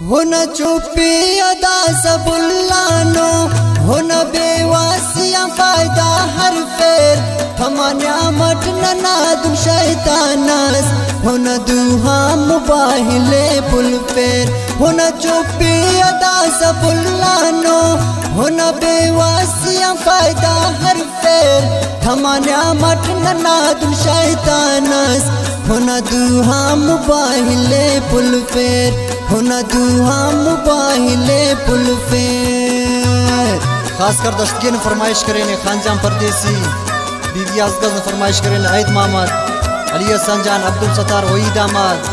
हो न चुप्पी अदा सबुल्लानो, हो न बेवासियां फायदा हर फेर, थमान्या मट नादुम शैतानस, हो न दुहा मुबाहिले पुल फेर। हो न चुप्पी अदा सबुल्लानो, हो न बेवासियां फायदा हर फेर, थमान्या मट नादुम शैतानस, हो न दुहा मुबाहिले पुल फेर, हो न दुहा मुबाहिले पुल फेर। खासकर दस्तगीर फरमाइश करें खानजाम परदेसी, बीबी असगज फरमाइश करें ऐद मोहम्मद, अली हसन जान, अब्दुल सत्तार, वहीद अहमद।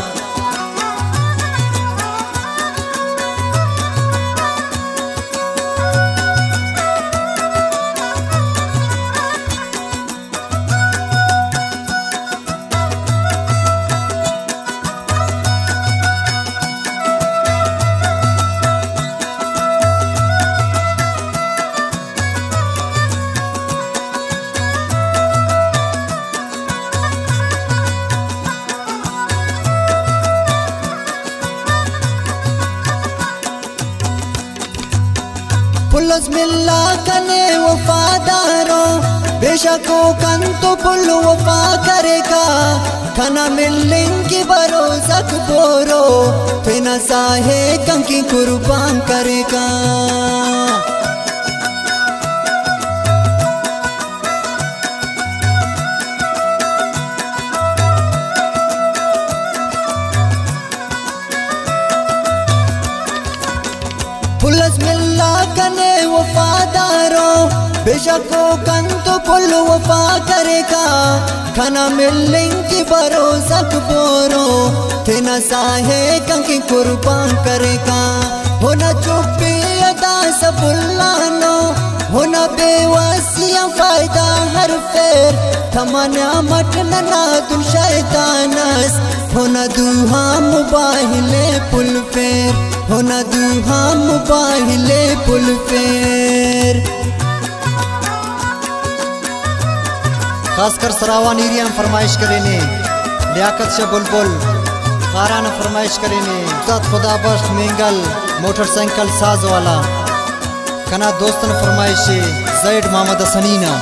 पुलस मिल्ला कने वफादारों, बेशको कन तो पुल वफा करेगा, खाना मिलें की भरोसा बोरो, फिना साहे कंकी कुर्बान करेगा। पुलस मिल्ला कने वफादारों, बेशको कन तो पुल वफा करेगा, खाना मिलें की भरोसा बोरो, फिना साहे कंकी कुर्बान करेगा। हो न चुप्पी अदा सबुल्लानो, हो न बेवासियां फायदा हर फेर, थमान्या मट नादुम शैतानस, हो न दुहा मुबाहिले पुल फेर, हो न दुहा मुबाहिले पुल फेर। खासकर सरावा नीरियान फरमाइश करेने, लियाकत से बुलबुल खारान फरमाइश करेने, उस्ताद खुदा बख्श मेंगल मोटरसाइकिल साज वाला, कना दोस्तन फरमाइश जैड मोहम्मद सनीना।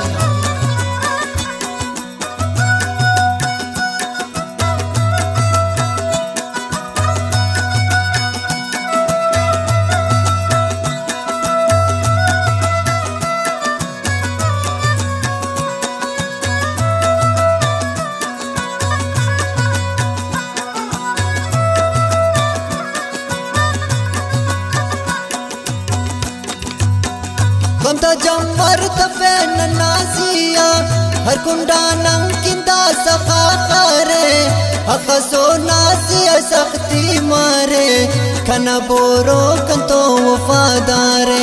कमता जमर तफेन नासिया, हर कुंडा नंकिंदा सखा करे, हकसो नासिया सख्ती मारे, खना बोरो कंतो वफादारे।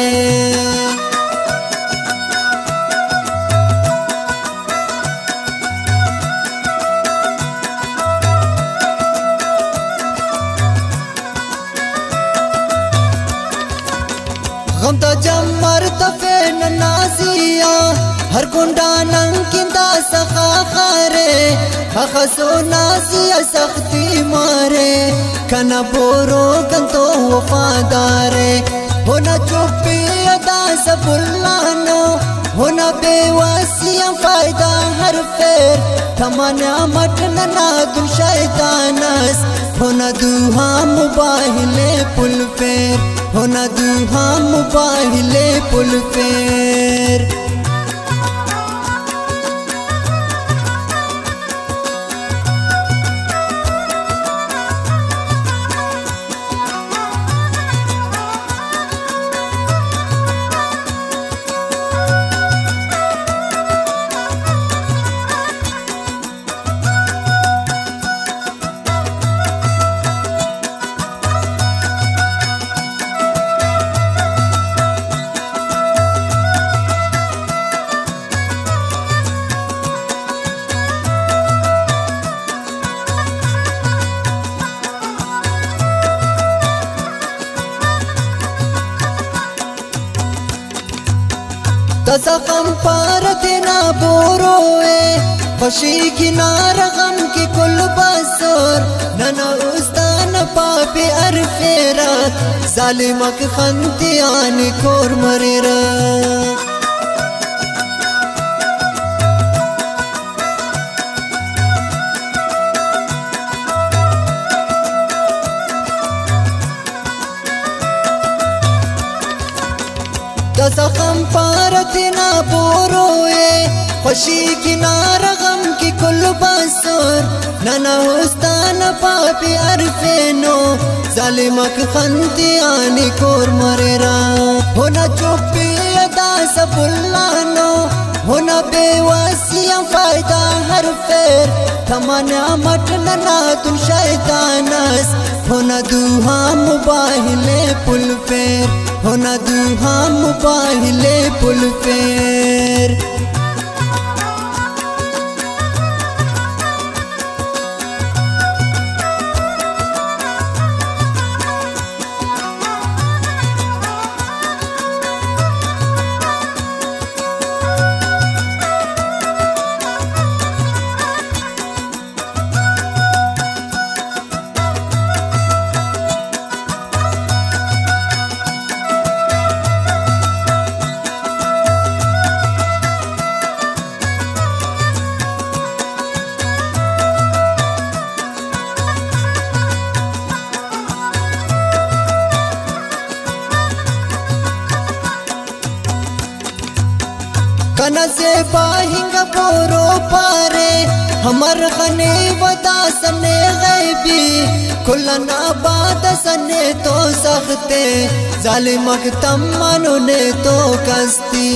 गमता जमर तफेन नासिया, हर कुंडा नंकिंदा सखा करे, हखसो नासिया सख्ती मारे, खना बोरो कंतो वफादारे। हो न चुप्पी अदा सबुल्लानो, हो न बेवासियां फायदा हर फेर, थमान्या मट नादुम शैतानस, हो न दुहा मुबाहिले पुल फेर, हो न दुहा मुबाहिले पुल फेर। तसकम पर देना बोरोए, खुशी किनार गम की कुल बसर, नना उस्तान पापे अरफेरत, ظالمك خنتياني كور مريرا दसखम पारतिना बोरोए खुशी की नारगम की कुल बसर नना हुस्तान पापी अरफेनो ज़ालिमक खंतियानी कोर मरेरा होना चुप्पी अदा सबुल्लानो होना बेवासियां फायदा हर फेर थमाना मटना तुम शैतानस होना दुहा मुबाहिले पुल फेर होना दुहा मुबाहिले पुल फेर कना से बाहिंगा बोरो पारे हमर खने वदा सने गैबी कुलना बाद सने तो सखते ज़ालिमक तमनो ने तो कस्ती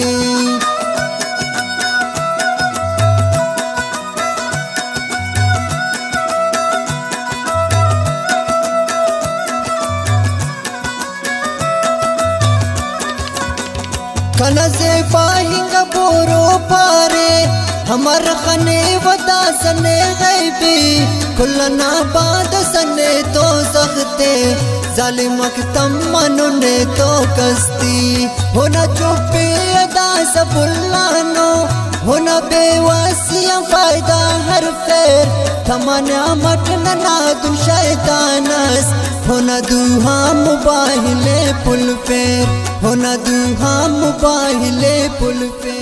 कना से पाहिंगा बोरो पारे हमर खने वदा सने गैबी कुलना बाद सने तो सखते ज़ालिमक तमनो ने तो कस्ती होना चुप्पी अदा सबुल्लानो होना बेवासियां फायदा हर फेर थमाना मटना तुम शैतानस होना दुहा मुबाहिले पुल फेर होना दुहा मुबाहिले पुल फेर।